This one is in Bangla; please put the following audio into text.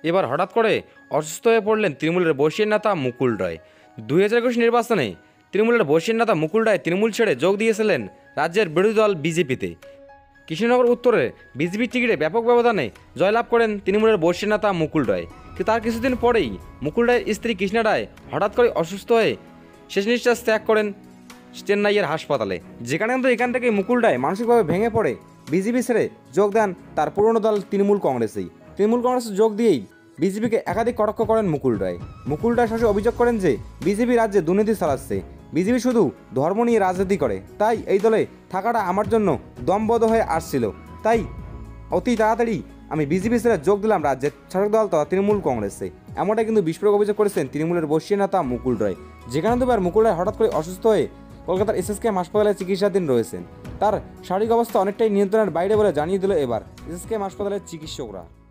এবার হঠাৎ করে অসুস্থ হয়ে পড়লেন তৃণমূলের বর্ষীয় নেতা মুকুল রায়। 2021 নির্বাচনে তৃণমূলের বর্ষীয় নেতা মুকুল রায় তৃণমূল ছেড়ে যোগ দিয়েছিলেন রাজ্যের বিরোধী দল বিজেপিতে। কৃষ্ণনগর উত্তরে বিজেপির টিকিটে ব্যাপক ব্যবধানে জয়লাভ করেন তৃণমূলের বর্ষীয় নেতা মুকুল রায়। কিন্তু তার কিছুদিন পরেই মুকুল রায়ের স্ত্রী কৃষ্ণা রায় হঠাৎ করে অসুস্থ হয়ে শেষ নিঃশ্বাস ত্যাগ করেন চেন্নাইয়ের হাসপাতালে, যেখানে কিন্তু এখান থেকে মুকুল রায় মানসিকভাবে ভেঙে পড়ে বিজেপি ছেড়ে যোগ দেন তার পুরনো দল তৃণমূল কংগ্রেসেই। তৃণমূল কংগ্রেসে যোগ দিয়েই বিজেপিকে একাধিক কটাক্ষ করেন মুকুল রায়। মুকুল রায় সরাসরি অভিযোগ করেন যে বিজেপি রাজ্যে দুর্নীতি চালাচ্ছে, বিজেপি শুধু ধর্ম নিয়ে রাজনীতি করে, তাই এই দলে থাকাটা আমার জন্য দমবদ্ধ হয়ে আসছিল, তাই অতি তাড়াতাড়ি আমি বিজেপি ছেড়ে যোগ দিলাম রাজ্যের শাসক দল তথা তৃণমূল কংগ্রেসে। এমনটাই কিন্তু বিস্ফোরক অভিযোগ করেছেন তৃণমূলের বর্ষীয় নেতা মুকুল রায়, যেখানে দুবার মুকুল রায় হঠাৎ করে অসুস্থ হয়ে কলকাতার এসএসকেএম হাসপাতালে চিকিৎসাধীন রয়েছেন। তার শারীরিক অবস্থা অনেকটাই নিয়ন্ত্রণের বাইরে বলে জানিয়ে দিল এবার এসএসকেএম হাসপাতালের চিকিৎসকরা।